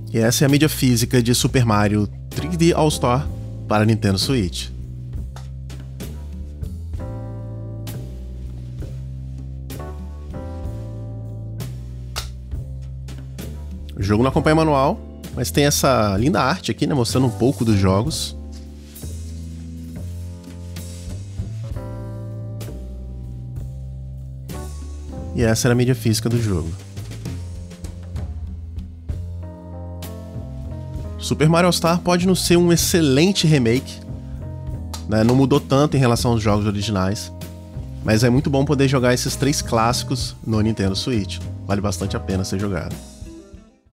E essa é a mídia física de Super Mario 3D All-Star para Nintendo Switch. O jogo não acompanha manual, mas tem essa linda arte aqui, né, mostrando um pouco dos jogos. E essa era a mídia física do jogo. Super Mario All-Star pode não ser um excelente remake, né? Não mudou tanto em relação aos jogos originais, mas é muito bom poder jogar esses 3 clássicos no Nintendo Switch. Vale bastante a pena ser jogado.